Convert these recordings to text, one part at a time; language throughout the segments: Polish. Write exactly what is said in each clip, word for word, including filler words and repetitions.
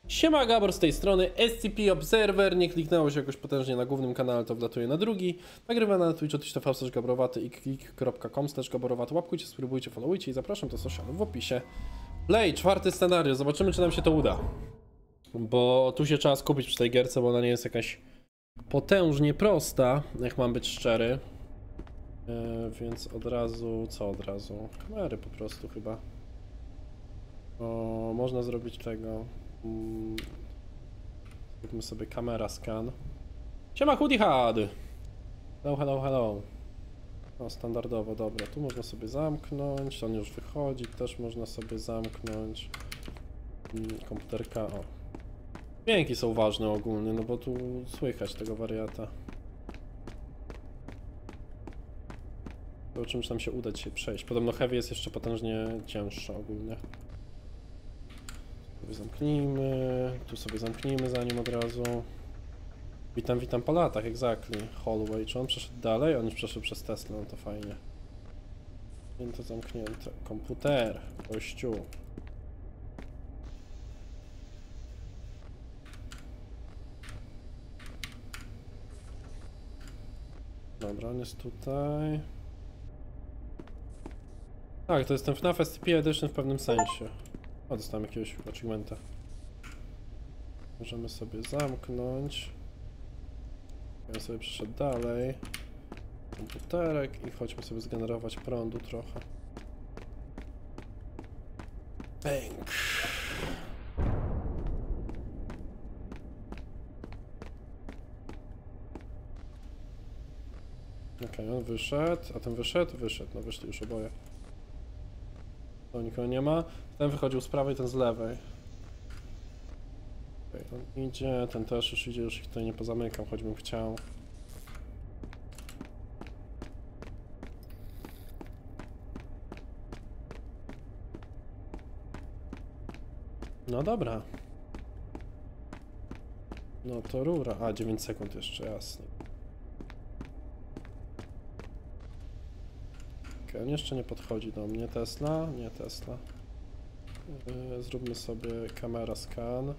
Siema, Gabor z tej strony, S C P Observer. Nie kliknęło się jakoś potężnie na głównym kanale, to wlatuje na drugi. Nagrywa na Twitchu, twitch kropka tv slash gaborowaty i klik kropka com slash gaborowaty. Łapkujcie, spróbujcie, followujcie i zapraszam do socialów w opisie. Play, czwarty scenariusz, zobaczymy czy nam się to uda. Bo tu się trzeba skupić przy tej gierce, bo ona nie jest jakaś potężnie prosta, jak mam być szczery. Yy, więc od razu, co od razu? Kamery po prostu chyba. O, można zrobić tego. Hmm. Zróbmy sobie kamera scan. Siema Hoodie Had! Hello, hello, hello. No, standardowo, dobra. Tu można sobie zamknąć. On już wychodzi, też można sobie zamknąć. Komputerka, o. Dźwięki są ważne ogólnie, no bo tu słychać tego wariata. Zobaczymy, czy nam się uda dzisiaj przejść. Podobno Heavy jest jeszcze potężnie cięższa ogólnie. Tu zamknijmy, tu sobie zamknijmy za nim od razu. Witam, witam po latach, exactly. Hallway, czy on przeszedł dalej? On już przeszedł przez Tesla, no to fajnie. Zamknięte, zamknięte. Komputer, gościu. Dobra, on jest tutaj. Tak, to jest ten F NAF S C P Edition w pewnym sensie. O, dostałem jakiegoś achievementa. Możemy sobie zamknąć. Ja sobie przeszedł dalej. Komputerek i chodźmy sobie zgenerować prądu trochę. Bang! Okej, okay, on wyszedł, a ten wyszedł? Wyszedł, no wyszli już oboje. To nikogo nie ma. Ten wychodził z prawej, ten z lewej. Okay, on idzie, ten też już idzie, już ich tutaj nie pozamykam, choćbym chciał. No dobra. No to rura. A, dziewięć sekund jeszcze, jasne. Okay, on jeszcze nie podchodzi do mnie. Tesla? Nie Tesla. Yy, zróbmy sobie kamera scan.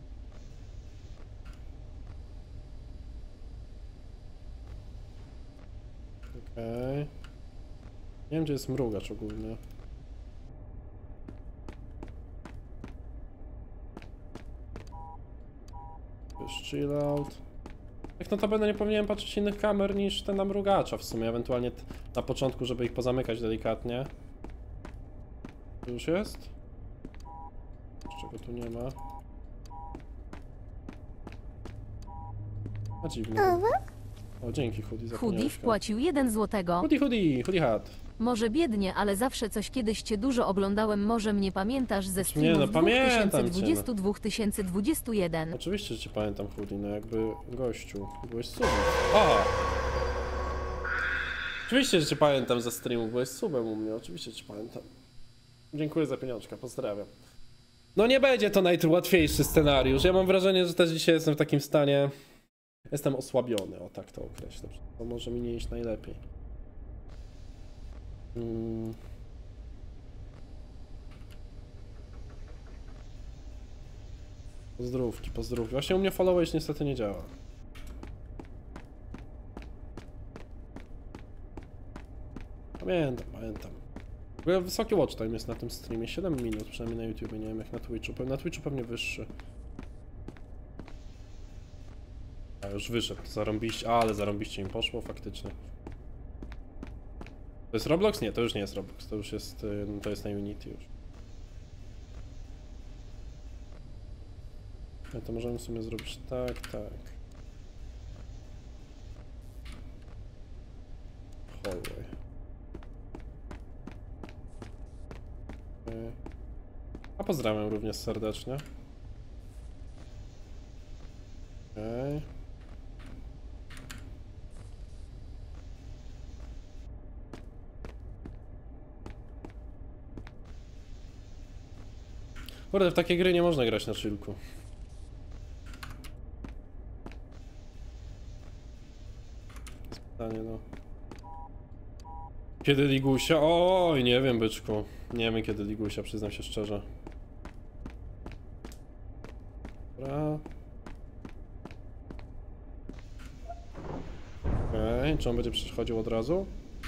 Okej. Okay. Nie wiem, gdzie jest mrugacz ogólnie. To jest chill out. Tak notabene nie powinienem patrzeć innych kamer niż ten na mrugacza w sumie, ewentualnie na początku, żeby ich pozamykać delikatnie. Tu już jest? Czego tu nie ma? A dziwnie. O, dzięki Hoodie za Hoodie wpłacił jeden złotego. Hoodie, Hoodie, Hoodie Had. Może biednie, ale zawsze coś kiedyś cię dużo oglądałem, może mnie pamiętasz ze Nie, streamów no pamiętam dwa tysiące cię, dwudziesty dwa tysiące dwudziesty jeden. Oczywiście, że cię pamiętam Hoodie, no jakby gościu, byłeś subem. O! Oczywiście, że cię pamiętam ze streamu, byłeś subem u mnie, oczywiście, że cię pamiętam. Dziękuję za pieniążka, pozdrawiam. No nie będzie to najłatwiejszy scenariusz, ja mam wrażenie, że też dzisiaj jestem w takim stanie... Jestem osłabiony, o tak to określę, to może mi nie iść najlepiej. Hmm. Pozdrówki, pozdrówki. Właśnie u mnie followage niestety nie działa. Pamiętam, pamiętam. W ogóle wysoki watch time jest na tym streamie, siedem minut, przynajmniej na YouTube, nie wiem jak na Twitchu. Na Twitchu pewnie wyższy. A już wyszedł, zarąbiście, ale zarąbiście im poszło faktycznie. To jest Roblox? Nie, to już nie jest Roblox, to już jest, to jest na Unity już. No to możemy sobie zrobić tak, tak. Hallway. Okay. A pozdrawiam również serdecznie. Okej. Okay. Kurde, w takie gry nie można grać na chillku. Pytanie, no. Kiedy Ligusia? Oj, nie wiem, byczku. Nie wiem kiedy Ligusia, przyznam się szczerze. Dobra. Okej, okay. Czy on będzie przechodził od razu?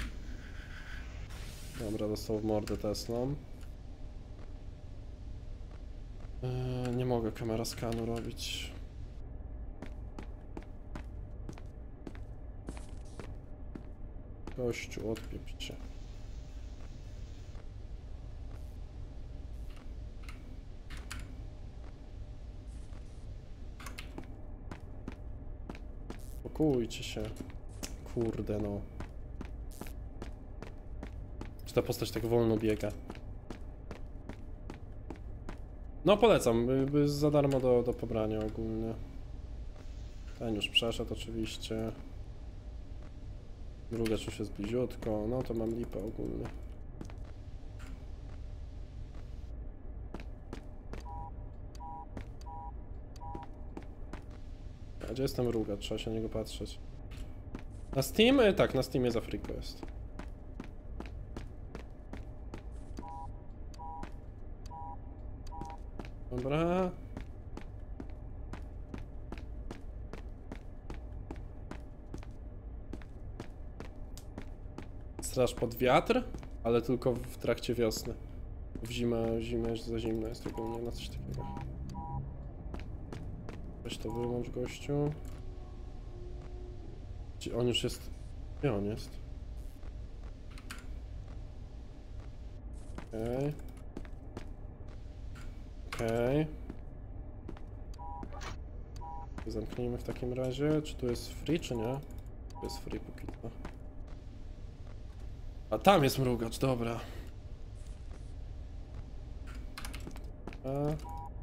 Dobra, dostał w mordę Teslą. Yy, nie mogę kamera skanu robić. Gościu, odpiepcie. Spokójcie się. Kurde no. Czy ta postać tak wolno biega? No polecam, za darmo do, do pobrania ogólnie. Ten już przeszedł oczywiście. Mrugacz już jest bliziutko, no to mam lipę ogólnie. A gdzie jest ten mrugacz? Trzeba się na niego patrzeć. Na Steam? E, tak, na Steamie za friko jest. Dobra. Straż pod wiatr, ale tylko w trakcie wiosny. W zimę, zimę za zimno jest ogólnie na coś takiego. Weź to wyłącz, gościu. Gdzie on już jest? Gdzie on jest? Okej. Okay. Okej. Okay. Zamknijmy w takim razie. Czy tu jest free, czy nie? Tu jest free póki co. A tam jest mrugacz, dobra. A.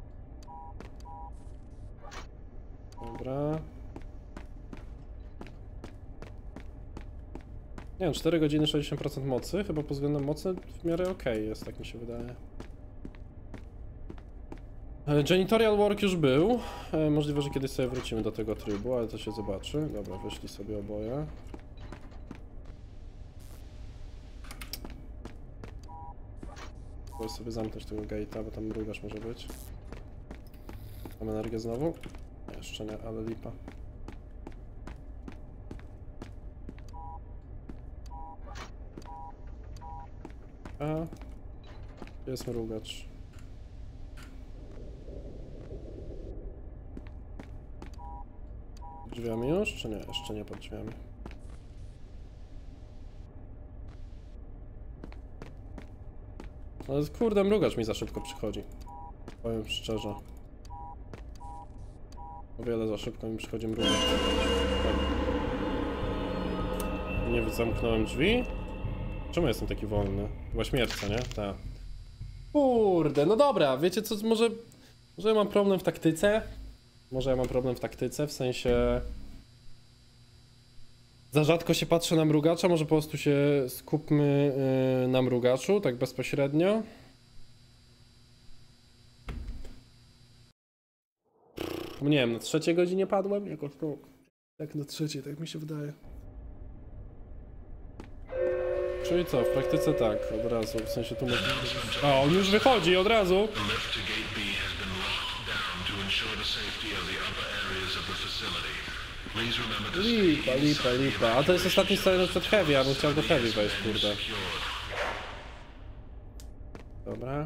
Dobra. Nie wiem, cztery godziny sześćdziesiąt procent mocy, chyba pod względem mocy w miarę ok jest, tak mi się wydaje. Janitorial work już był. Możliwe, że kiedyś sobie wrócimy do tego trybu, ale to się zobaczy. Dobra, wyszli sobie oboje. Chcę sobie zamknąć tego gate'a, bo tam mrugacz może być. Mam energię znowu? Nie, jeszcze nie, ale lipa. A, gdzie jest mrugacz? Pod drzwiami już, czy nie? Jeszcze nie pod drzwiami. Ale kurde, mrugacz mi za szybko przychodzi. Powiem szczerze. O wiele za szybko mi przychodzi mrugacz. Nie zamknąłem drzwi? Czemu jestem taki wolny? Chyba śmierć, nie? Tak. Kurde, no dobra, wiecie co, może... Może ja mam problem w taktyce? Może ja mam problem w taktyce, w sensie... Za rzadko się patrzę na mrugacza, może po prostu się skupmy yy, na mrugaczu, tak bezpośrednio. Nie wiem, na trzeciej godzinie padłem? Jakoś to... Jak na trzeciej, tak mi się wydaje. Czyli co, w praktyce tak, od razu, w sensie tu może... A, on już wychodzi od razu! Lipa, lipa, lipa. A to jest ostatni scena przed Heavy, ja bym chciał do Heavy wejść, kurde. Dobra.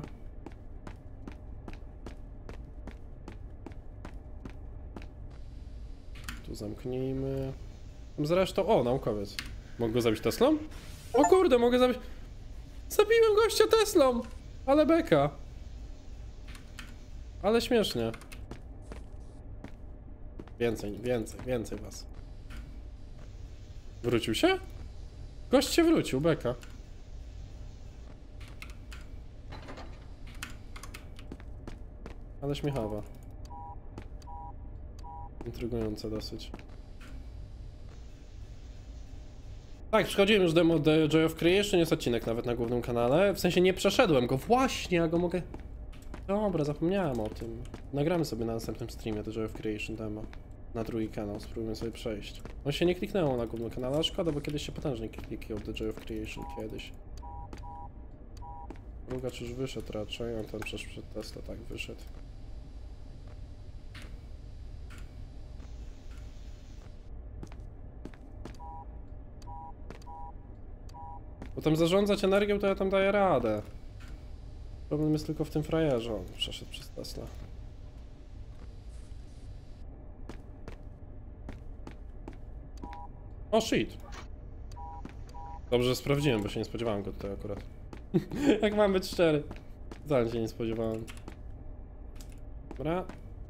Tu zamknijmy. Zresztą, o, naukowiec. Mogę go zabić Teslą? O kurde, mogę zabić... Zabiłem gościa Teslą! Ale beka. Ale śmiesznie. Więcej, więcej, więcej was. Wrócił się? Gość się wrócił, beka. Ale śmiechowa. Intrygujące dosyć. Tak, przychodziłem już demo The Joy of Creation, jest odcinek nawet na głównym kanale. W sensie nie przeszedłem go, właśnie, ja go mogę... Dobra, zapomniałem o tym. Nagramy sobie na następnym streamie The Joy of Creation demo. Na drugi kanał, spróbujmy sobie przejść. On się nie kliknęło na głównym kanale, a szkoda, bo kiedyś się potężnie kliknął The Joy of Creation, kiedyś. Mrugacz już wyszedł raczej, on tam przeszedł przed Tesla, tak, wyszedł. Bo tam zarządzać energią to ja tam daję radę. Problem jest tylko w tym frajerze. On przeszedł przez Tesla. O shit. Dobrze, że sprawdziłem, bo się nie spodziewałem go tutaj akurat. Jak mam być szczery. Wcale się nie spodziewałem. Dobra.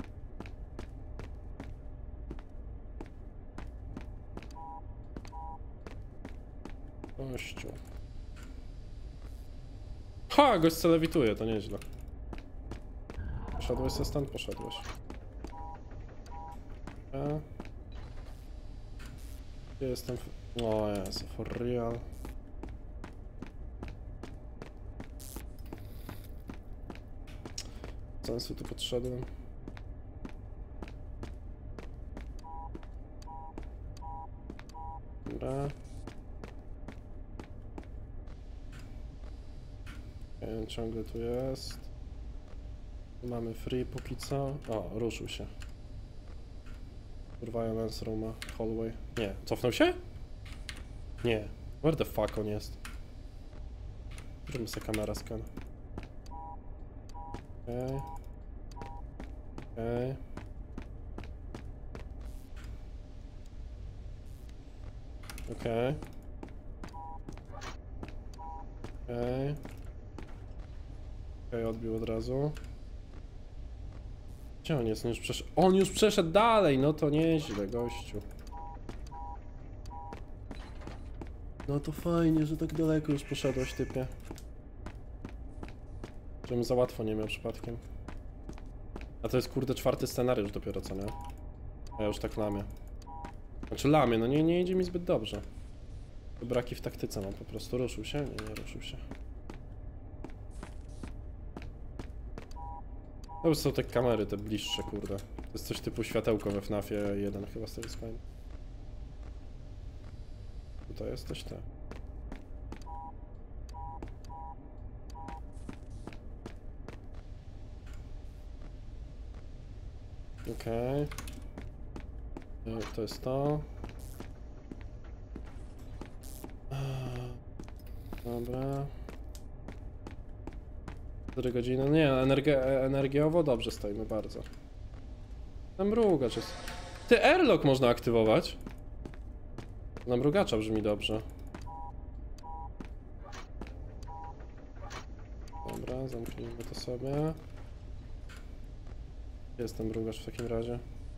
Gościu. Ha! Gość se lewituje, to nieźle. Poszedłeś se stąd? Poszedłeś. Ja. Gdzie jestem? O Jezu, for real. Sensu tu podszedłem. Dobra. Okay, ciągle tu jest. Mamy free póki co. O, ruszył się. Urwają Lance Rooma, hallway. Nie, cofnął się? Nie. Where the fuck on jest? Zróbmy sobie kamera scan. Okej. Okay. Okej. Okay. Okej. Okay. Okej. Okay. Okay, odbił od razu. Gdzie on jest? On już przeszedł. On już przeszedł dalej! No to nieźle, gościu. No to fajnie, że tak daleko już poszedłeś, typie. Żebym za łatwo nie miał przypadkiem. A to jest kurde czwarty scenariusz dopiero, co nie? A ja już tak lamię. Znaczy lamię, no nie, nie idzie mi zbyt dobrze. Braki w taktyce mam po prostu. Ruszył się? Nie, nie ruszył się. To już są te kamery, te bliższe, kurde. To jest coś typu światełko we FNAFie jeden chyba z tego spajn. Tutaj jesteś ty. Okej. Okay. To jest to. Dobra. cztery godziny. Nie, energi energiowo dobrze stoimy bardzo. Tam mrugacz jest. Ty, airlock można aktywować. Na mrugacza brzmi dobrze. Dobra, zamknijmy to sobie. Gdzie jest ten mrugacz w takim razie?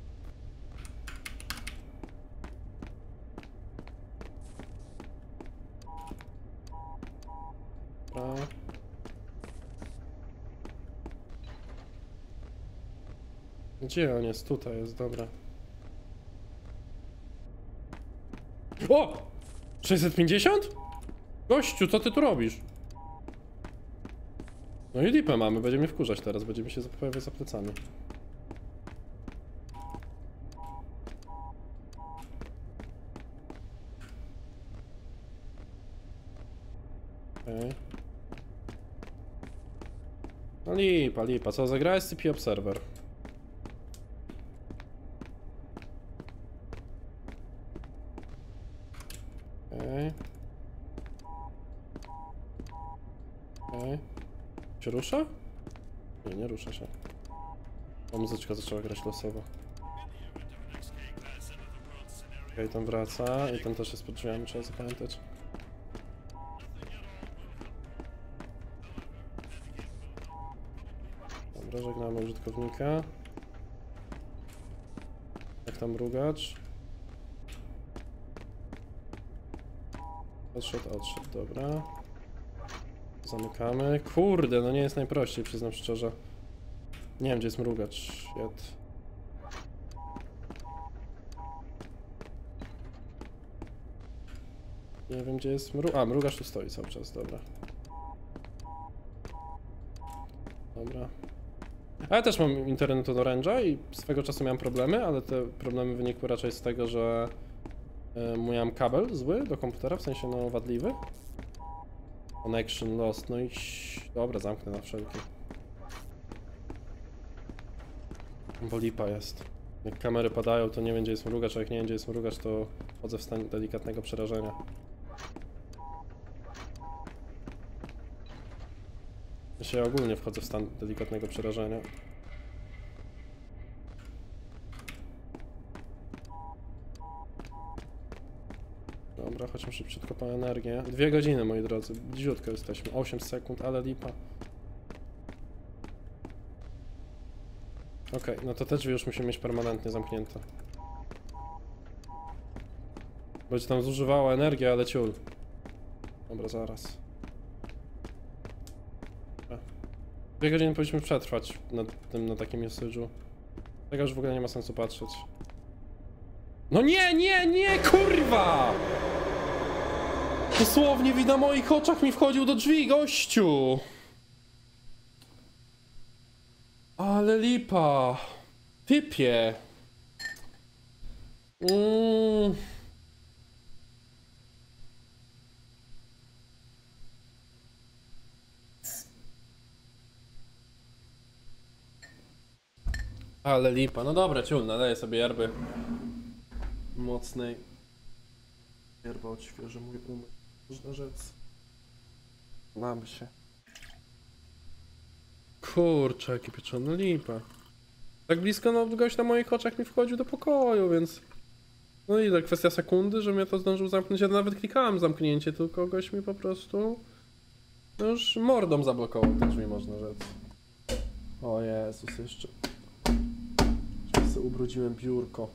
Dobra. Gdzie on jest? Tutaj jest, dobra. O! sześćset pięćdziesiąt? Gościu, co ty tu robisz? No i lipę mamy, będzie mnie wkurzać teraz, będzie mi się pojawiać za plecami. Okej. Okay. No lipa, lipa, co zagrałeś S C P Observer? Okej. Okay. Okay. Się rusza? Nie, nie rusza się. O, muzyczka zaczęła grać losowo. Okej, okay, tam wraca i tam też jest pod drzwiami, trzeba zapamiętać. Dobra, żegnamy użytkownika. Jak tam mrugacz? Odszedł, odszedł, dobra. Zamykamy. Kurde, no nie jest najprościej, przyznam szczerze. Nie wiem, gdzie jest mrugacz. Jed. Nie wiem, gdzie jest mrugacz. A, mrugacz tu stoi cały czas, dobra. Dobra. A ja też mam internet od Orange'a i swego czasu miałem problemy, ale te problemy wynikły raczej z tego, że yy, miałem kabel zły do komputera, w sensie no wadliwy. Connection lost, no i dobra, zamknę na wszelki. Bo lipa jest. Jak kamery padają, to nie wiem, gdzie jest mrugacz, a jak nie wiem, gdzie jest mrugacz, to wchodzę w stan delikatnego przerażenia. sensie ja ogólnie wchodzę w stan delikatnego przerażenia. Dobra, chodźmy szybciutko po energię. Dwie godziny, moi drodzy. Dziutko jesteśmy. osiem sekund, ale lipa. Okej, okay, no to te drzwi już musimy mieć permanentnie zamknięte. Będzie tam zużywała energię, ale ciul. Dobra, zaraz. Dwie godziny powinniśmy przetrwać na tym, na takim message'u. Tego już w ogóle nie ma sensu patrzeć. No nie, nie, nie, kurwa! Dosłownie widać na moich oczach mi wchodził do drzwi, gościu! Ale lipa! Typie! Mm. Ale lipa, no dobra, ciul, nadaję sobie yerby mocnej. Yerba odświeży mój umysł, można rzec. Mamy się. Kurczę, jaki pieczony lipa. Tak blisko, no gość na moich oczach mi wchodził do pokoju, więc... No i tak kwestia sekundy, że mnie to zdążył zamknąć. Ja nawet klikałem zamknięcie, tylko gość mi po prostu... No już mordą zablokował te drzwi, można rzec. O Jezus, jeszcze... Jeszcze sobie ubrudziłem biurko.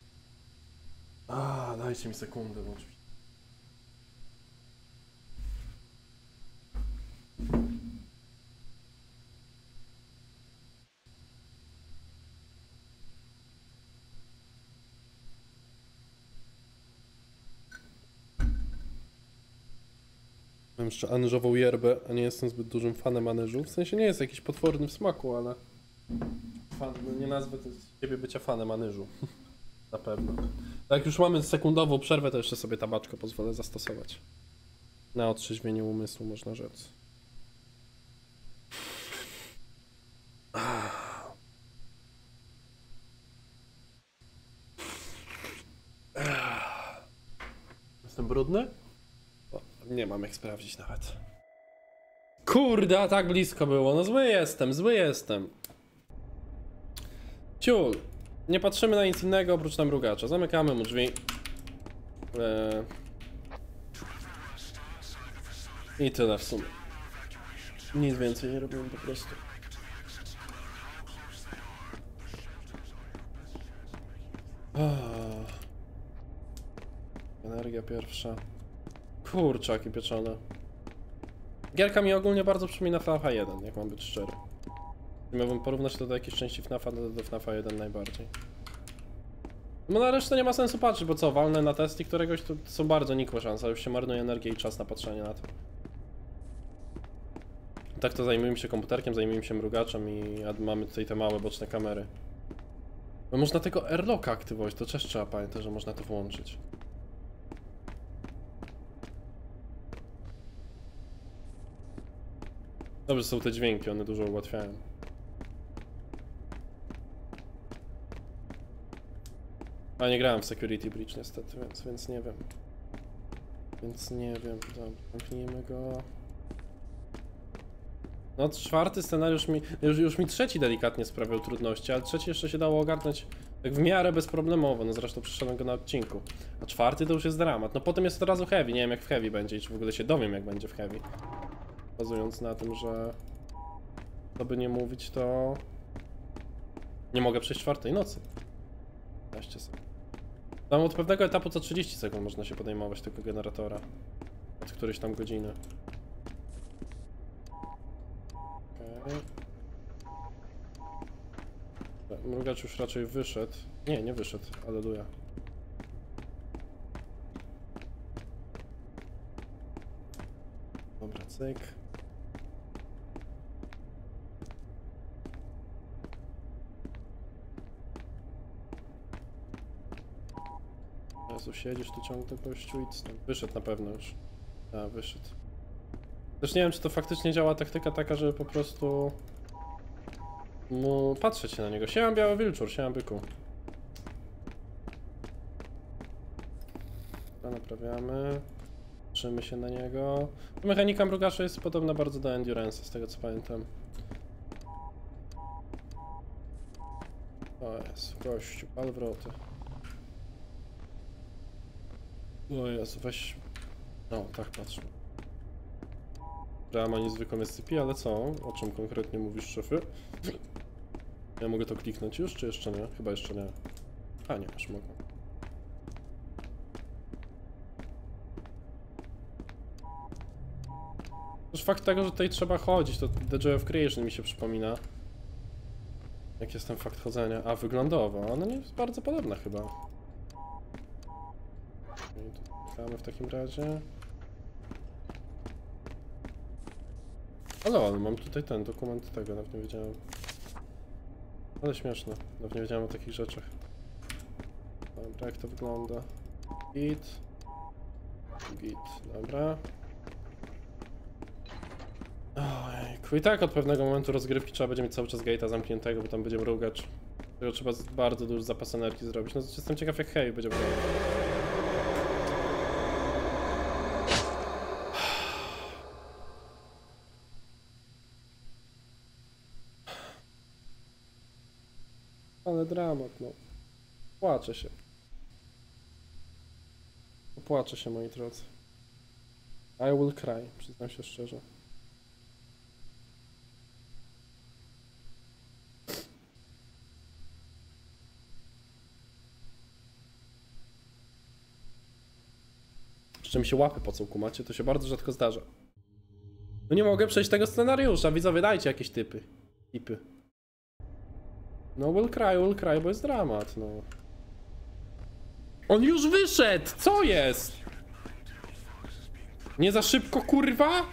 A, dajcie mi sekundę, bo oczywiście. Mam jeszcze anyżową yerbę, a nie jestem zbyt dużym fanem anyżu. W sensie nie jest jakiś potworny w smaku, ale... Fan, no nie nazwę to z ciebie bycia fanem anyżu. Na pewno. A jak już mamy sekundową przerwę, to jeszcze sobie tabaczko pozwolę zastosować. Na otrzeźwienie umysłu, można rzec. Jestem brudny? O, nie mam jak sprawdzić nawet. Kurde, a tak blisko było. No zły jestem, zły jestem. Ciul. Nie patrzymy na nic innego oprócz tam mrugacza. Zamykamy mu drzwi. Eee... I tyle w sumie. Nic więcej nie robimy po prostu. Oh. Energia pierwsza. Kurczaki pieczone. Gierka mi ogólnie bardzo przypomina F NAFa jeden, jak mam być szczery. Miałbym porównać to do jakiejś części F NAFa, do, do F NAFa jeden najbardziej. No na resztę nie ma sensu patrzeć, bo co, walnę na testy któregoś, to są bardzo nikłe szanse, już się marnuje energię i czas na patrzenie na to. Tak to zajmujemy się komputerkiem, zajmujemy się mrugaczem i mamy tutaj te małe boczne kamery. No można tego airlocka aktywować, to też trzeba pamiętać, że można to włączyć. Dobrze są te dźwięki, one dużo ułatwiają. A nie grałem w Security Breach niestety, więc, więc nie wiem. Więc nie wiem, dobra, zamknijmy go. No czwarty scenariusz mi, już, już mi trzeci delikatnie sprawiał trudności, ale trzeci jeszcze się dało ogarnąć tak w miarę bezproblemowo, no zresztą przyszedłem go na odcinku. A czwarty to już jest dramat, no potem jest od razu heavy, nie wiem jak w heavy będzie i czy w ogóle się dowiem jak będzie w heavy. Bazując na tym, że to by nie mówić, to nie mogę przejść czwartej nocy. piętnaście sekund. Tam od pewnego etapu co trzydzieści sekund można się podejmować tego generatora. Od którejś tam godziny. Okay. Mrugacz już raczej wyszedł. Nie, nie wyszedł, aleluja. Dobra, cyk. Jezu, siedzisz tu ciągle gościu, idź stąd. Wyszedł na pewno już. A, wyszedł. Też nie wiem, czy to faktycznie działa taktyka taka, żeby po prostu mu patrzeć się na niego. Siema biały wilczur, siema byku. To naprawiamy. patrzymy się na niego. Mechanika mrugacza jest podobna bardzo do Endurance, z tego co pamiętam. O jest, gościu, pal wroty. O jest, weź... No, tak patrzę. Że ma niezwykłą S C P, ale co? O czym konkretnie mówisz, szefy? Ja mogę to kliknąć już, czy jeszcze nie? Chyba jeszcze nie. A nie, już mogę. Też fakt tego, że tutaj trzeba chodzić, to The Joy of Creation mi się przypomina. Jak jest ten fakt chodzenia? A, wyglądowo. Ona nie jest bardzo podobna chyba. I tu klikamy w takim razie. Ale, ale mam tutaj ten dokument tego, nawet nie wiedziałem. Ale śmieszne, nawet nie wiedziałem o takich rzeczach. Dobra, jak to wygląda? Git. Git, dobra. Ojejku, i tak od pewnego momentu rozgrywki trzeba będzie mieć cały czas gate'a zamkniętego, bo tam będzie mrugacz. Tego trzeba bardzo duży zapas energii zrobić. No jestem ciekaw jak Heavy będzie wyglądał. Ale dramat, no. Płaczę się. Płaczę się, moi drodzy. I will cry, przyznam się szczerze. Jeszcze mi się łapy pocą, kumacie, to się bardzo rzadko zdarza. No nie mogę przejść tego scenariusza, widzowie, dajcie jakieś typy. Tipy. No will cry, will cry, bo jest dramat, no. On już wyszedł! Co jest? Nie za szybko, kurwa?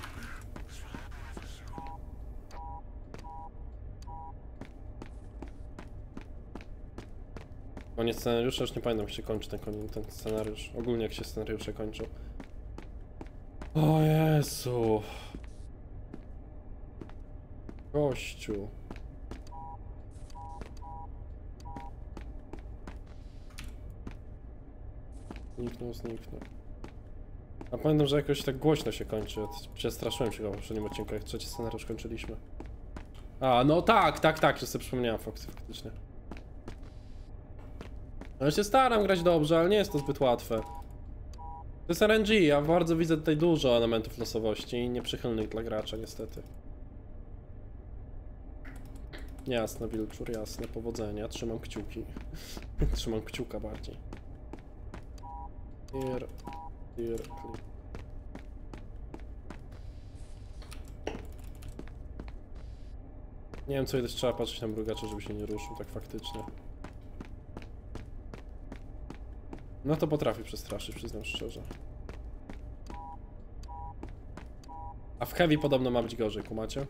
Koniec scenariusza, już nie pamiętam jak się kończy ten, ten scenariusz. Ogólnie jak się scenariusze kończą. O Jezu. Gościu. Zniknął, zniknął. A pamiętam, że jakoś tak głośno się kończy. Przestraszyłem się go w poprzednim odcinku, jak trzeci scenariusz kończyliśmy. A, no tak, tak, tak, że sobie przypomniałem Foxy faktycznie. No ja się staram grać dobrze, ale nie jest to zbyt łatwe. To jest R N G, ja bardzo widzę tutaj dużo elementów losowości i nieprzychylnych dla gracza, niestety. Jasne, Wilczur, jasne, powodzenia, trzymam kciuki. Trzymam kciuka bardziej. Here, here, click. Nie wiem co ileś trzeba patrzeć na mrugacza, żeby się nie ruszył, tak faktycznie. No to potrafi przestraszyć, przyznam szczerze. A w Heavy podobno ma być gorzej, kumacie?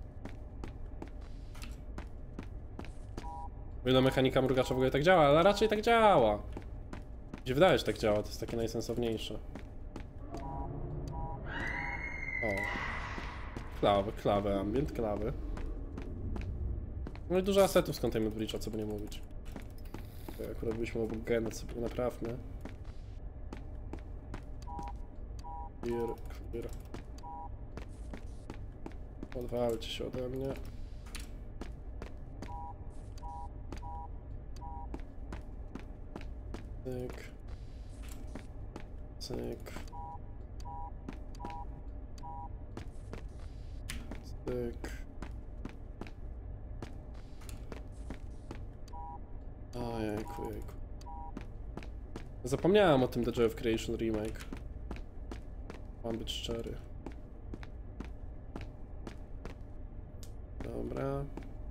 Wiele mechanika mrugacza w ogóle tak działa, ale raczej tak działa. Gdzie wydaje się tak działa, to jest takie najsensowniejsze. O. Klawy, klawy, ambient, klawy. No i dużo asetów z Containment Breacha, co by nie mówić. To akurat byśmy obok Genet sobie naprawmy. Clear, clear. Odwalcie się ode mnie. Cyk. Cyk. Cyk. Ojejku, jejku. Zapomniałem o tym The Joy of Creation remake. Mam być szczery. Dobra.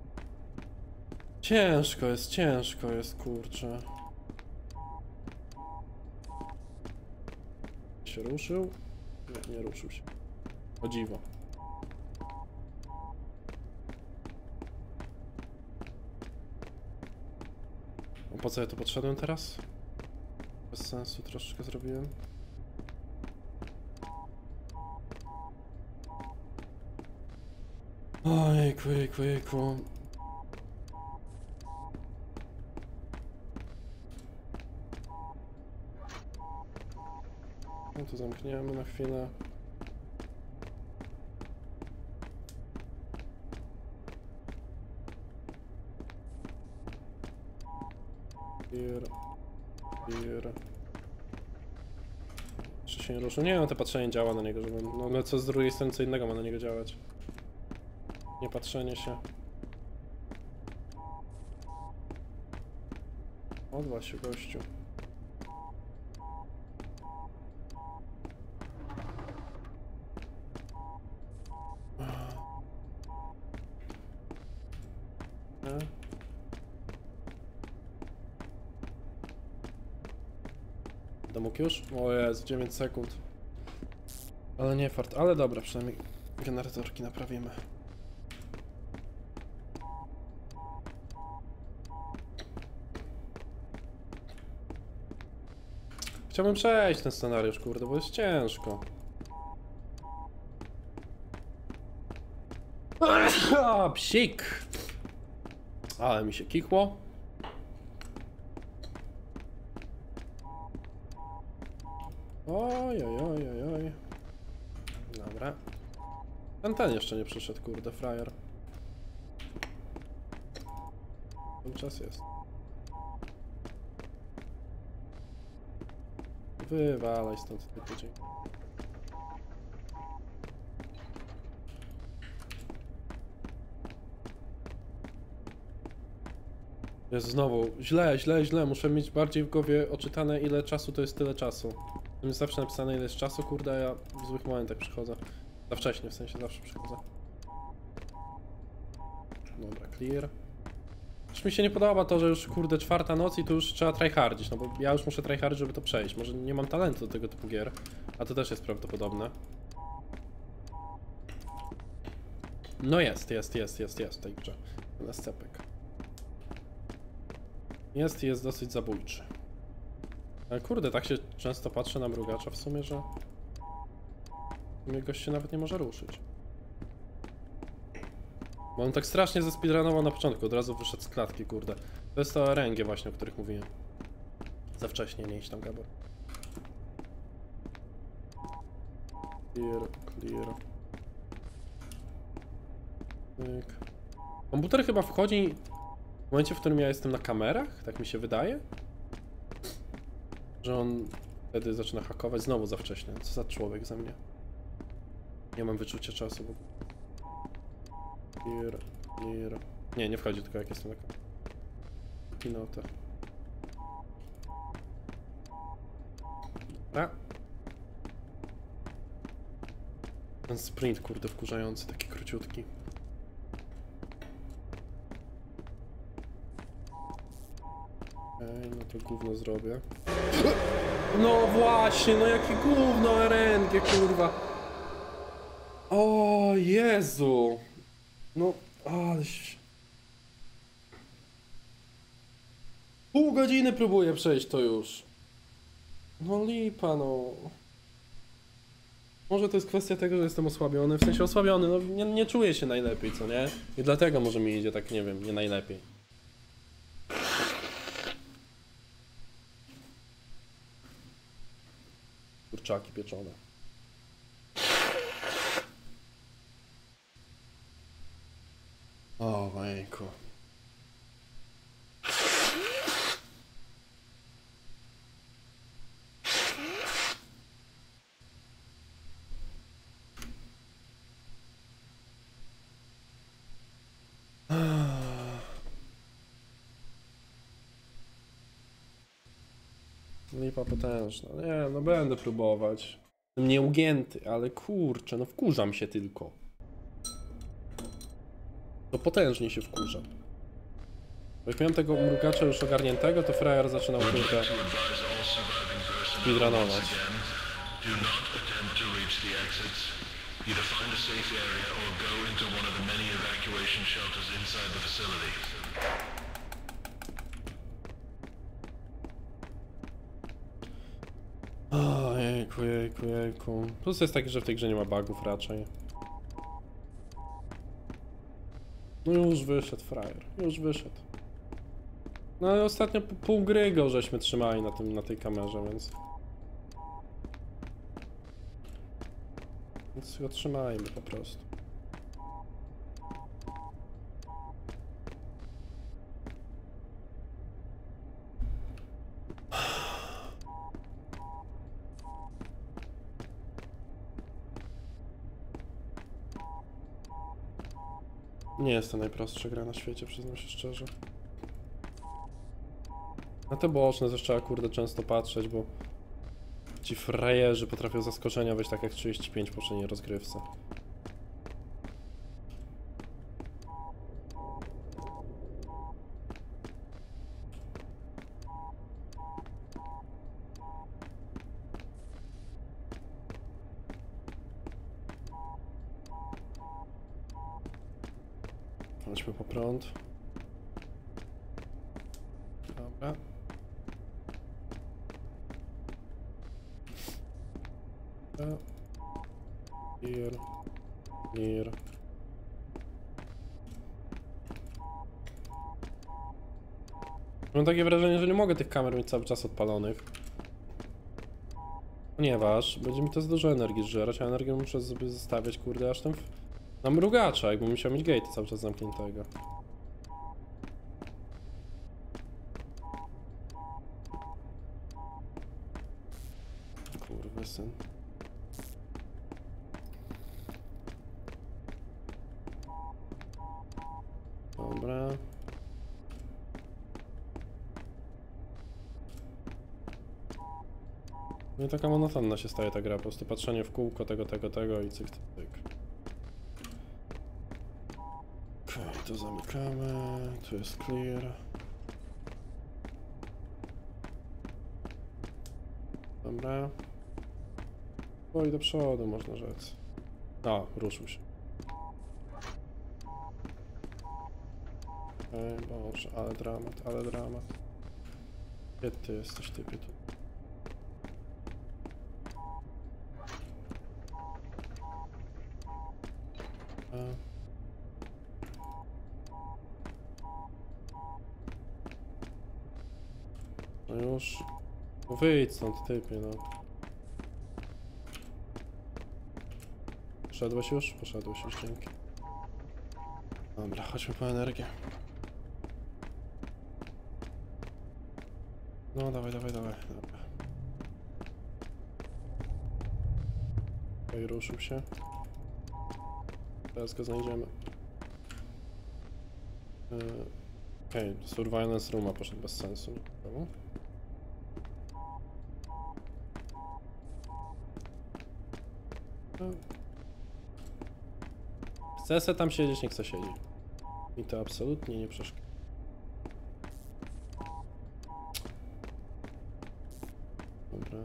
Ciężko jest, ciężko jest, kurczę. Się ruszył? Nie, nie ruszył się. O dziwo. A po co ja tu podszedłem teraz? Bez sensu troszeczkę zrobiłem. Ojejku, jejku, jejku. No to zamkniemy na chwilę. Clear. Clear. Czy się nie ruszył? Nie, no to patrzenie działa na niego, żeby... No ale co z drugiej strony, co innego ma na niego działać? Nie patrzenie się. Odwal się, gościu. Nie? Będę mógł już? O Jezu, dziewięć sekund. Ale nie fart, ale dobra, przynajmniej generatorki naprawimy. Chciałbym przejść ten scenariusz, kurde, bo jest ciężko. A, psik! Ale mi się kikło. Oj, oj, oj, oj, oj. Dobra. Ten ten jeszcze nie przyszedł, kurde, frajer. Ten czas jest. Wywalaj stąd ty tydzień. Jest znowu źle, źle, źle. Muszę mieć bardziej w głowie oczytane, ile czasu to jest tyle czasu. Tam jest zawsze napisane, ile jest czasu, kurde, a ja w złych momentach przychodzę. Za wcześnie, w sensie zawsze przychodzę. Dobra, clear. Już mi się nie podoba to, że już kurde czwarta noc i tu już trzeba tryhardzić, no bo ja już muszę tryhardzić, żeby to przejść. Może nie mam talentu do tego typu gier, a to też jest prawdopodobne. No jest, jest, jest, jest, jest w tej grze. Ten escepek. Jest i jest dosyć zabójczy. Ale kurde, tak się często patrzę na mrugacza w sumie, że... Mnie gość się nawet nie może ruszyć. Bo on tak strasznie zespeedrunował na początku, od razu wyszedł z klatki, kurde. To jest to O R N G właśnie, o których mówiłem. Za wcześnie, nie idź tam, Gabor. Clear, clear. Tyk. Komputer chyba wchodzi w momencie, w którym ja jestem na kamerach, tak mi się wydaje. Że on wtedy zaczyna hakować znowu za wcześnie. Co za człowiek ze mnie. Nie mam wyczucia czasu. Bo... Clear, clear. Nie, nie wchodzi tylko jak jestem na kamerach. Pinota. Dobra. Ten sprint, kurde, wkurzający, taki króciutki. Okej, no to gówno zrobię. No właśnie, no jakie gówno R N G, kurwa. O Jezu. No, aleś... Pół godziny próbuję przejść to już. No lipa, no. Może to jest kwestia tego, że jestem osłabiony, w sensie osłabiony, no nie, nie czuję się najlepiej, co nie? I dlatego może mi idzie tak, nie wiem, nie najlepiej. Kurczaki pieczone. O, ojejku. Lipa potężna. Nie, no będę próbować. Jestem nieugięty, ale kurczę, no wkurzam się tylko. To potężnie się wkurza. Bo jak miałem tego mrugacza już ogarniętego, to frajer zaczynał kurde speedrunować. O, jejku, jejku, jejku. Plus jest taki, że w tej grze nie ma bugów raczej. No już wyszedł frajer, już wyszedł. No ale ostatnio pół gry go żeśmy trzymali na tym, na tej kamerze, więc... Więc go trzymajmy po prostu. Nie jest to najprostsza gra na świecie, przyznam się szczerze. Na te boczne też trzeba kurde często patrzeć, bo ci frajerzy potrafią zaskoczenia wejść tak jak trzydzieści pięć po poprzedniej rozgrywce. Chodźmy po prąd. Dobra. Clear. Clear. Mam takie wrażenie, że nie mogę tych kamer mieć cały czas odpalonych. Ponieważ będzie mi to za dużo energii zżerać, a energię muszę sobie zostawiać, kurde, aż ten na mrugacza, jakbym musiał mieć gate cały czas zamkniętego. Kurwa syn. Dobra. No i taka monotonna się staje ta gra, po prostu patrzenie w kółko tego, tego, tego i cyk, cyk, cyk. Okej, okay, to zamykamy, tu jest clear. Dobra. O i do przodu można rzec. A, ruszył się. Okej, okay, boże, ale dramat, ale dramat. Gdzie ty jesteś, typie tu? A. No już. No wyjdź stąd, typie, no. Poszedłeś już? Poszedłeś już, dzięki. Dobra, chodźmy po energię. No, dawaj, dawaj, dawaj. Dobra. Okej, ruszył się. Teraz go znajdziemy. Yy, Okej, okay, Surveillance Rooma poszedł bez sensu. Nikogo. Chce se tam siedzieć, niech se siedzi. Mi to absolutnie nie przeszkadza. Dobra.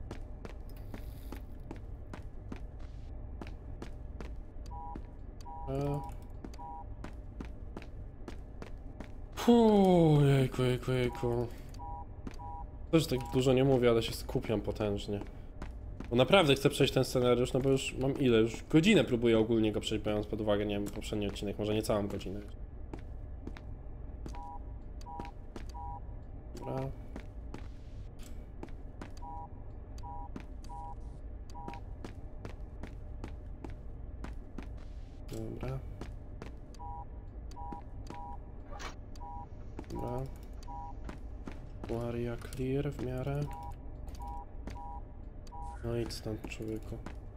Fuuu, jejku, jejku, jejku. Też tak dużo nie mówię, ale się skupiam potężnie. Bo naprawdę chcę przejść ten scenariusz, no bo już mam ile? Już godzinę próbuję ogólnie go przejść, biorąc pod uwagę, nie wiem, poprzedni odcinek, może nie całą godzinę. Dobra. Dobra. Dobra. Area clear w miarę. No idź stąd, człowieku.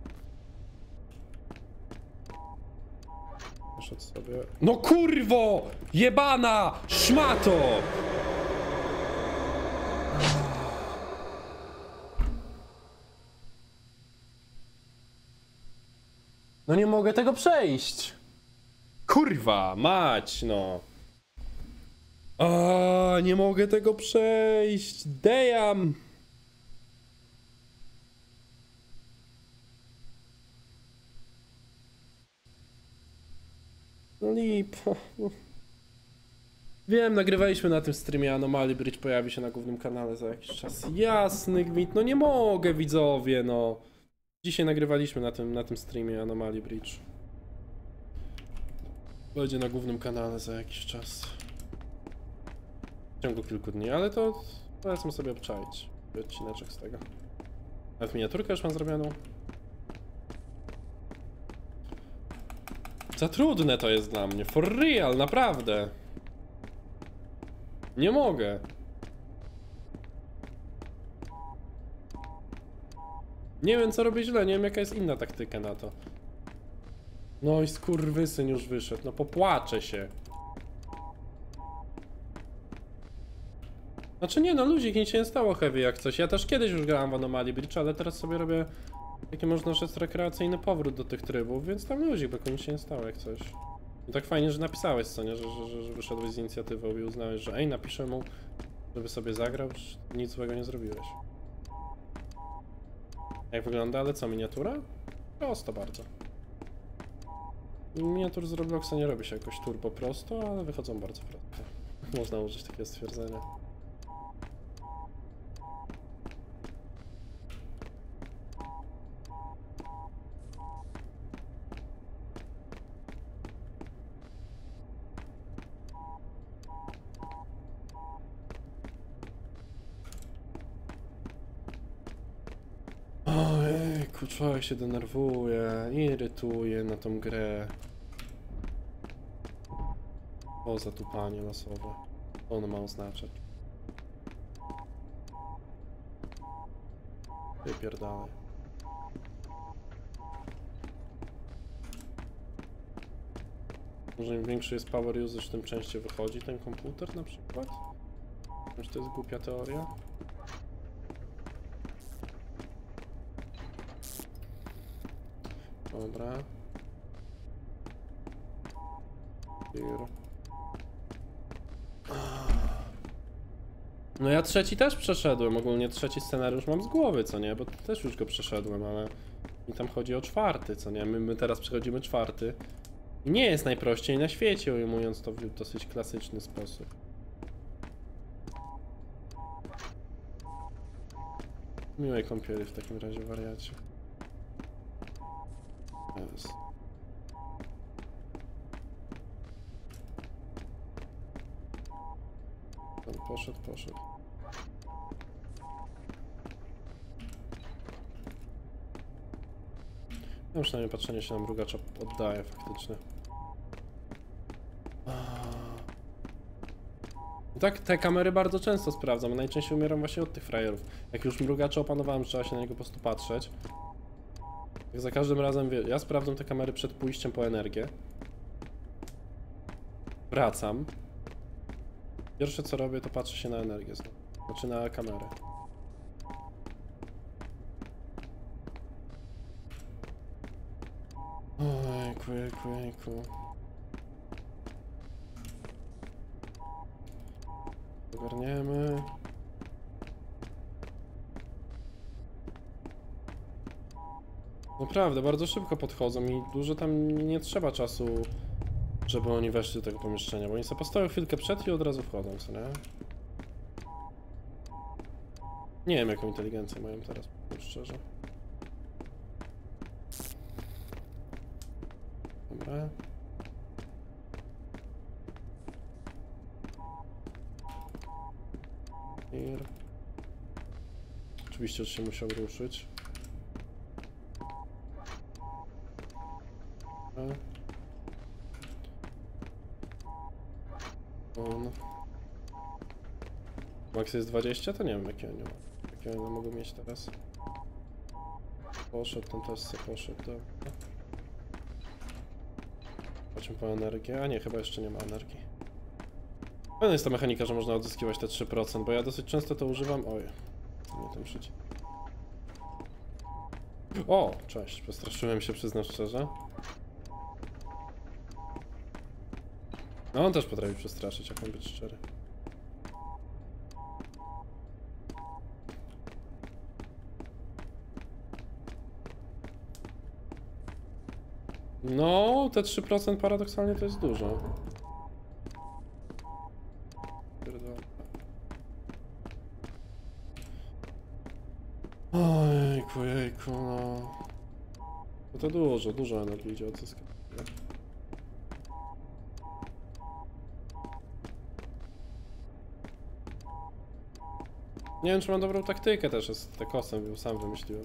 Poszedł sobie... No kurwo! Jebana! Szmato! No nie mogę tego przejść! Kurwa, mać, no! A, nie mogę tego przejść! Damn! No lipo. Wiem, nagrywaliśmy na tym streamie Anomaly Bridge, pojawi się na głównym kanale za jakiś czas. Jasny gwint, no nie mogę, widzowie, no. Dzisiaj nagrywaliśmy na tym, na tym streamie Anomaly Bridge. Będzie na głównym kanale za jakiś czas. W ciągu kilku dni, ale to powiedzmy sobie obczaić. Odcineczek z tego. Nawet miniaturkę już mam zrobioną. Za trudne to jest dla mnie, for real, naprawdę. Nie mogę. Nie wiem co robię źle, nie wiem jaka jest inna taktyka na to. No i skurwysyn już wyszedł, no popłaczę się. Znaczy nie no, luzik, nic się nie stało heavy jak coś. Ja też kiedyś już grałem w Anomaly Breach, ale teraz sobie robię taki można rzec rekreacyjny powrót do tych trybów, więc tam luzik, bo nic się nie stało jak coś. No tak fajnie, że napisałeś co nie, że, że, że wyszedłeś z inicjatywą i uznałeś, że ej, napiszę mu, żeby sobie zagrał, że nic złego nie zrobiłeś. Jak wygląda, ale co, miniatura? Prosto bardzo. Miniatur z Robloxa nie robi się jakoś turbo prosto, ale wychodzą bardzo prosto. Można użyć takiego stwierdzenia. Ojejku, człowiek się denerwuje, irytuje na tą grę. O, zatupanie losowe. Co ono ma oznaczać? Wypierdalaj. Może im większy jest power usage, tym częściej wychodzi ten komputer na przykład? Czy to jest głupia teoria? Dobra. Here. No ja trzeci też przeszedłem, ogólnie trzeci scenariusz mam z głowy, co nie? Bo też już go przeszedłem, ale mi tam chodzi o czwarty, co nie? My, my teraz przechodzimy czwarty. I nie jest najprościej na świecie, ujmując to w dosyć klasyczny sposób. Miłej kąpieli w takim razie, wariacie. Jest. On poszedł, poszedł. No przynajmniej patrzenie się na mrugacza oddaje faktycznie. Tak, te kamery bardzo często sprawdzam, najczęściej umieram właśnie od tych frajerów. Jak już mrugacza opanowałem, trzeba się na niego po prostu patrzeć. Jak za każdym razem, wie, ja sprawdzam te kamery przed pójściem po energię. Wracam. Pierwsze co robię, to patrzę się na energię znowu. Znaczy na kamerę. Ojejku, jejku, jejku. Ogarniemy. Naprawdę, bardzo szybko podchodzą i dużo tam nie trzeba czasu, żeby oni weszli do tego pomieszczenia, bo oni sobie postoją chwilkę przed i od razu wchodzą, co nie? Nie wiem jaką inteligencję mają teraz, szczerze. Dobra. Here. Oczywiście już się musiał ruszyć. On. Max jest dwadzieścia, to nie wiem jakie oni ma. Jakie one mogą mieć teraz. Poszedł, ten też sobie poszedł, dobra. Chodźmy po energię, a nie, chyba jeszcze nie ma energii. Pewna jest ta mechanika, że można odzyskiwać te trzy procent, bo ja dosyć często to używam. Oj, nie ten przycisk. O, cześć, przestraszyłem się, przyznam szczerze. No on też potrafi przestraszyć, jak mam być szczery. No, te trzy procent paradoksalnie to jest dużo. Ojejku, jejku, no. No to dużo, dużo energii idzie odzyskać. Nie wiem, czy mam dobrą taktykę też, jest te kosem, bo sam wymyśliłem.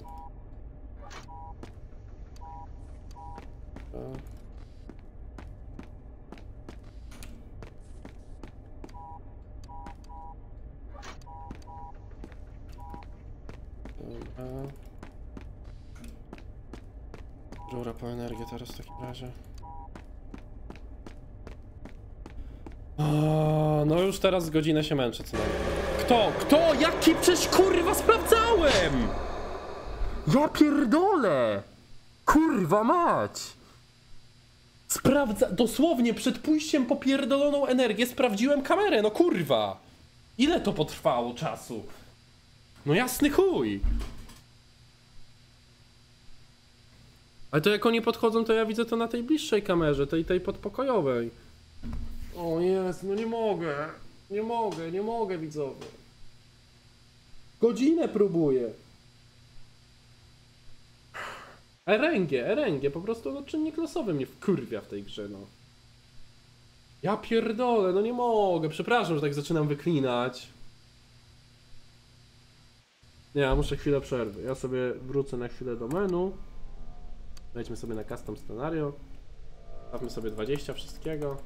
Rura po energię teraz w takim razie. O, no już teraz godzinę się męczę co najmniej. Kto? Kto? Jaki? Przecież kurwa sprawdzałem! Ja pierdolę! Kurwa mać! Sprawdza... Dosłownie przed pójściem po pierdoloną energię sprawdziłem kamerę, no kurwa! Ile to potrwało czasu? No jasny chuj! Ale to jak oni podchodzą, to ja widzę to na tej bliższej kamerze, tej, tej podpokojowej. O jest, no nie mogę. Nie mogę, nie mogę widzowie. Godzinę próbuję. R N G, R N G, po prostu no, czynnik losowy mnie wkurwia w tej grze, no. Ja pierdolę, no nie mogę, przepraszam, że tak zaczynam wyklinać. Nie, ja muszę chwilę przerwy. Ja sobie wrócę na chwilę do menu. Wejdźmy sobie na custom scenario. Stawmy sobie dwadzieścia wszystkiego.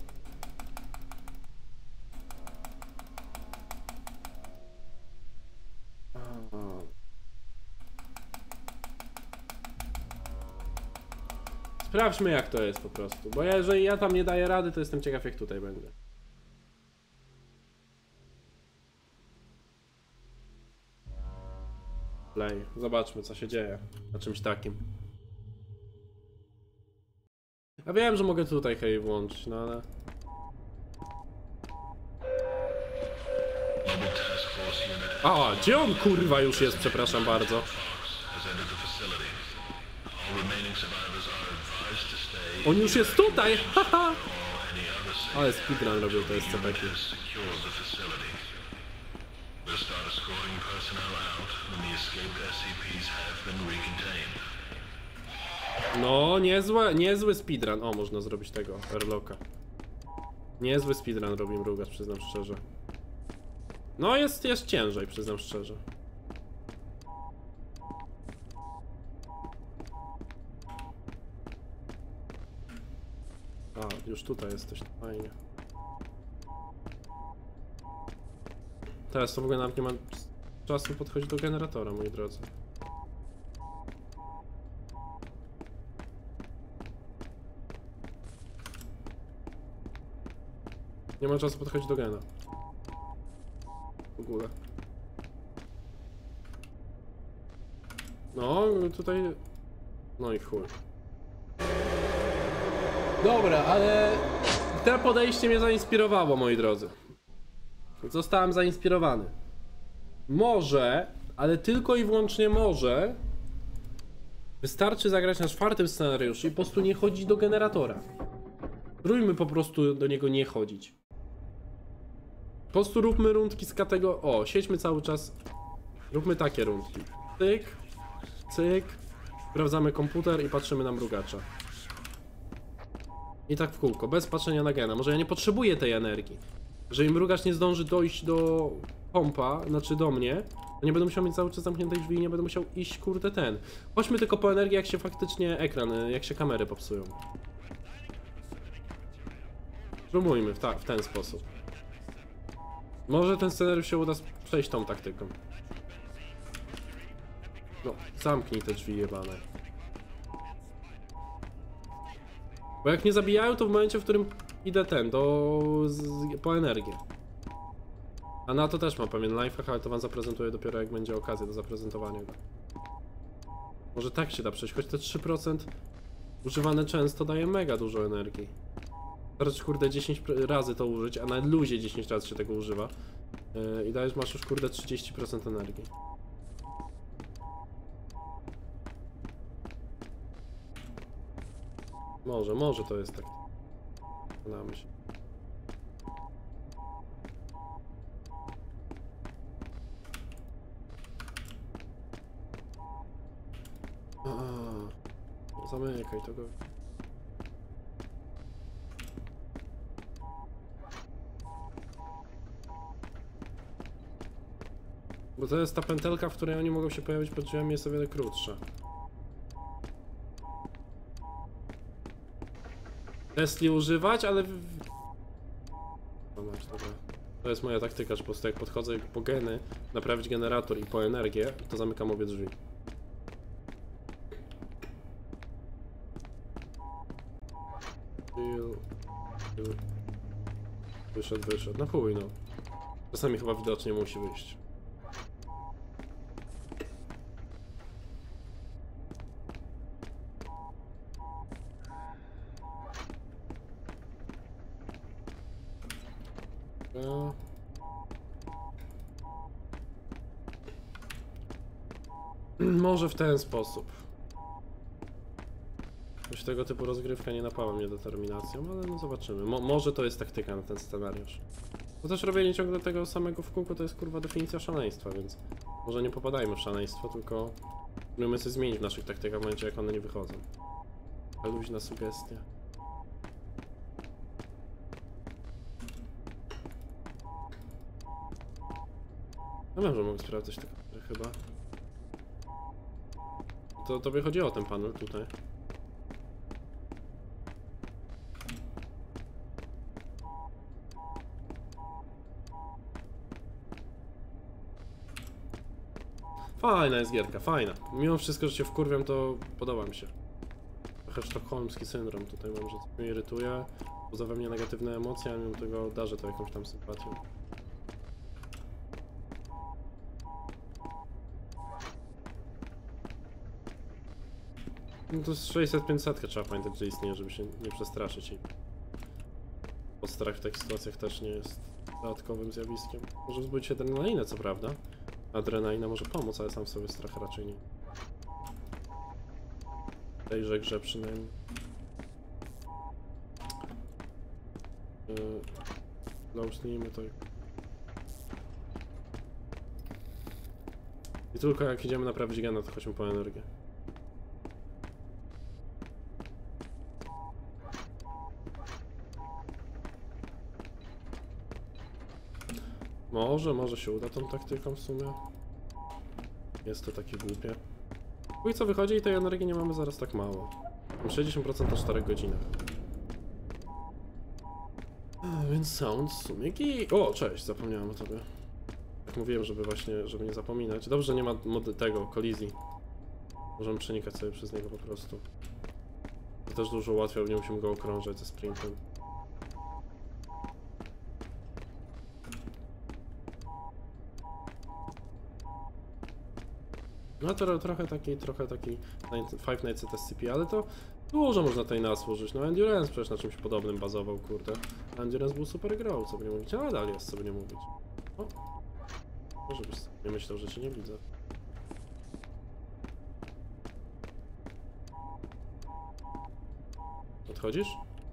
Sprawdźmy jak to jest po prostu, bo jeżeli ja tam nie daję rady, to jestem ciekaw jak tutaj będzie. Play, zobaczmy co się dzieje na czymś takim. Ja wiem, że mogę tutaj hej włączyć, no ale... A, gdzie on kurwa już jest, przepraszam bardzo. On już jest tutaj, haha! Ale speedrun robił te S C P-ki. No, niezłe, niezły speedrun. O, można zrobić tego, airlocka. Niezły speedrun robi mrugacz, przyznam szczerze. No, jest, jest ciężej, przyznam szczerze. A, już tutaj jesteś, fajnie. Teraz to w ogóle nawet nie mam czasu podchodzić do generatora, moi drodzy. Nie ma czasu podchodzić do gena. W ogóle. No, tutaj... No i chuj. Dobra, ale... To podejście mnie zainspirowało, moi drodzy. Zostałem zainspirowany. Może, ale tylko i wyłącznie może... Wystarczy zagrać na czwartym scenariuszu i po prostu nie chodzić do generatora. Spróbujmy po prostu do niego nie chodzić. Po prostu róbmy rundki z kategorii... O, siedźmy cały czas... Róbmy takie rundki. Cyk, cyk. Sprawdzamy komputer i patrzymy na mrugacza. I tak w kółko, bez patrzenia na gena. Może ja nie potrzebuję tej energii. Jeżeli mrugacz nie zdąży dojść do kompa, znaczy do mnie, to nie będę musiał mieć cały czas zamkniętej drzwi i nie będę musiał iść, kurde, ten. Chodźmy tylko po energię, jak się faktycznie ekran, jak się kamery popsują. Spróbujmy w, ta, w ten sposób. Może ten scenariusz się uda przejść tą taktyką. No, zamknij te drzwi jebane. Bo jak nie zabijają, to w momencie, w którym idę ten, do... Z, po energię. A na to też mam pewien lifehack, ale to wam zaprezentuję dopiero jak będzie okazja do zaprezentowania go. Może tak się da przejść, choć te trzy procent używane często daje mega dużo energii. Teraz kurde dziesięć razy to użyć, a na luzie dziesięć razy się tego używa. Yy, I dajesz, masz już kurde trzydzieści procent energii. Może, może to jest tak. Znamy się. A, zamykaj tego. Bo to jest ta pętelka, w której oni mogą się pojawić pod drzwiami, jest o wiele krótsza. Tesli używać, ale... To jest moja taktyka, że po prostu jak podchodzę po geny, naprawić generator i po energię, to zamykam obie drzwi. Chill. Chill. Wyszedł, wyszedł. No chuj, no. Czasami chyba widocznie musi wyjść. No. Może w ten sposób. Już tego typu rozgrywka nie napawa mnie determinacją, ale no zobaczymy. Mo może to jest taktyka na ten scenariusz. Bo też robienie ciągle tego samego w kółku to jest kurwa definicja szaleństwa, więc może nie popadajmy w szaleństwo, tylko próbujemy coś zmienić w naszych taktykach w momencie jak one nie wychodzą. A luźna sugestia. No wiem, że mogę sprawdzać te kadry chyba. To tobie chodziło o ten panel tutaj. Fajna jest gierka, fajna. Mimo wszystko, że się wkurwiam, to podoba mi się. Trochę sztokholmski syndrom tutaj mam, że coś mnie irytuje, poza we mnie negatywne emocje, a mimo tego darzę to jakąś tam sympatią. No to z sześćset pięćset trzeba pamiętać, że istnieje, żeby się nie przestraszyć i podstrach w takich sytuacjach też nie jest dodatkowym zjawiskiem. Może wzbudzić adrenalinę, co prawda. Adrenalina może pomóc, ale sam w sobie strach raczej nie. W tejże grze przynajmniej. Yy, Closenijmy to. I tylko jak idziemy naprawić gena, to chodźmy po energię. Może, może się uda tą taktyką w sumie. Jest to takie głupie. Póki co wychodzi i tej energii nie mamy zaraz tak mało. Mam sześćdziesiąt procent po czterech godzinach. A, więc sound w sumie gi... O, cześć, zapomniałem o tobie. Jak mówiłem, żeby właśnie, żeby nie zapominać. Dobrze, że nie ma mody tego, kolizji. Możemy przenikać sobie przez niego po prostu. To też dużo łatwiej, bo nie musimy go okrążać ze sprintem. No to trochę taki, trochę taki Five Nights at S C P, ale to dużo można tutaj nasłużyć. No Endurance przecież na czymś podobnym bazował, kurde. Endurance był super grą, co by nie mówić, a nadal jest, co by nie mówić. O, może byś nie myślał, że cię nie widzę. Odchodzisz?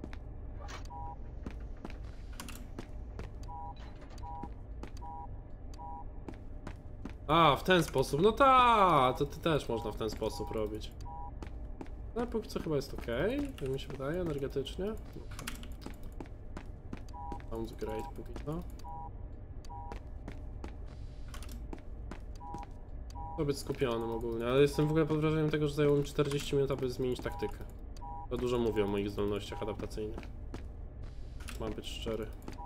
A, w ten sposób, no ta, to ty też można w ten sposób robić. No póki co chyba jest ok, jak mi się wydaje, energetycznie. Sounds great póki co. Trzeba być skupionym ogólnie, ale jestem w ogóle pod wrażeniem tego, że zajęło mi czterdzieści minut, aby zmienić taktykę. To dużo mówi o moich zdolnościach adaptacyjnych. Mam być szczery.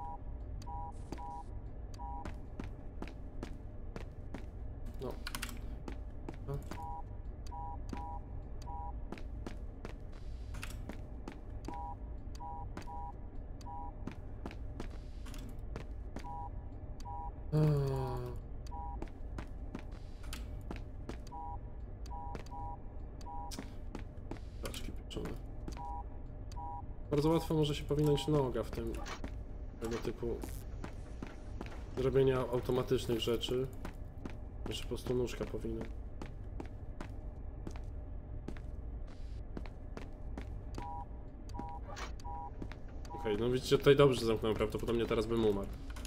No. No. Paczki pieczone. Bardzo łatwo może się powinąć noga w tym tego typu zrobienia automatycznych rzeczy. Jeszcze po prostu nóżka powinna. Okej, okay, no widzicie, tutaj dobrze zamknąłem, prawdopodobnie teraz bym umarł.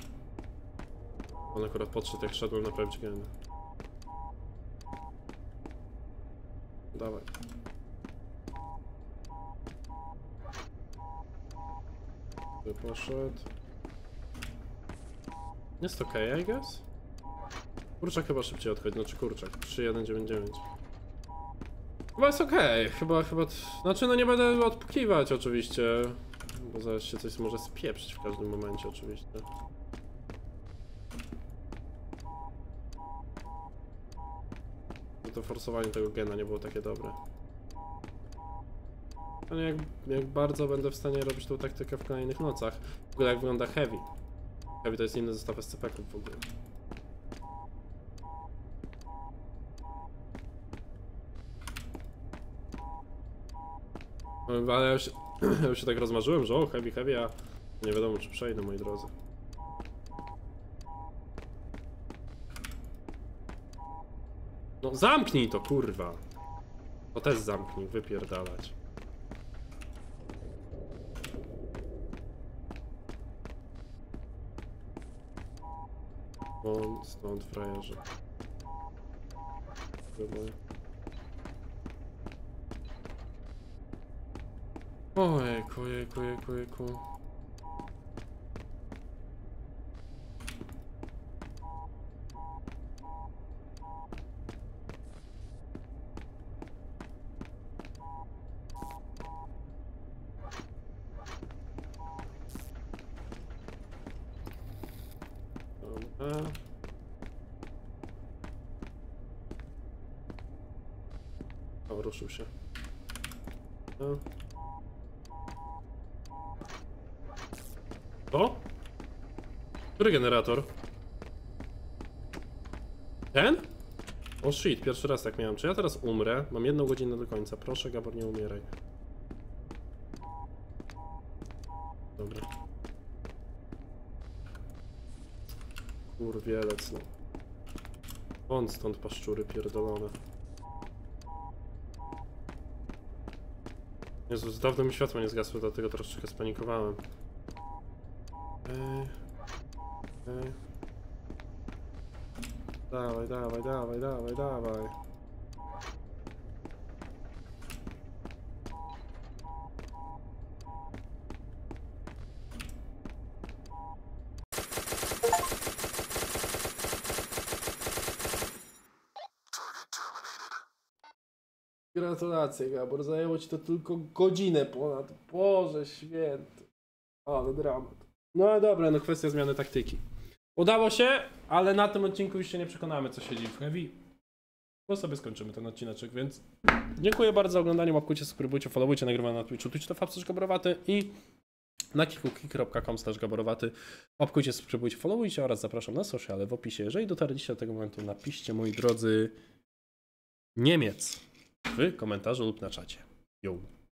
On akurat podszedł, jak szedłem naprawić geny. Dawaj. Tu poszedł. Jest ok, I guess? Kurczak chyba szybciej odchodzi, znaczy kurczak. trzy jeden dziewięć dziewięć. Chyba jest ok, chyba, chyba... Znaczy no nie będę odpukiwać oczywiście. Bo zaraz się coś może spieprzyć w każdym momencie oczywiście. To forsowanie tego gena nie było takie dobre. Ale jak, jak bardzo będę w stanie robić tą taktykę w kolejnych nocach. W ogóle jak wygląda Heavy. Heavy to jest inny zestaw S C P-ków w ogóle. No, ale ja już, ja już się tak rozmarzyłem, że o, Heavy, Heavy, a nie wiadomo czy przejdę, moi drodzy. No zamknij to, kurwa. To też zamknij, wypierdalać. O, stąd frajerze. Ojejku, ojejku, ojejku, ojejku. Dobra. O, ruszył się. No. O? Który generator? Ten? O shit, pierwszy raz tak miałem. Czy ja teraz umrę? Mam jedną godzinę do końca. Proszę, Gabor, nie umieraj. Dobra. Kurwielec, no. Wąt stąd, paszczury pierdolone. Jezus, dawno mi światło nie zgasło, dlatego troszeczkę spanikowałem. Ej. Ej. Dawaj, dawaj, dawaj, dawaj, dawaj. Gratulacje, Gabor, zajęło ci to tylko godzinę ponad. Boże święty. Ale dramat. No dobra, no kwestia zmiany taktyki. Udało się, ale na tym odcinku już się nie przekonamy, co siedzi w Heavy. Bo sobie skończymy ten odcineczek, więc dziękuję bardzo za oglądanie, łapkujcie, subskrybujcie, followujcie, nagrywam na Twitchu, Twitch to fapsaż gaborowaty i na kikuki kropka com slash gaborowaty. Łapkujcie, subskrybujcie, followujcie oraz zapraszam na sociale w opisie. Jeżeli dotarliście do tego momentu, napiszcie, moi drodzy, Niemiec w komentarzu lub na czacie. Yo.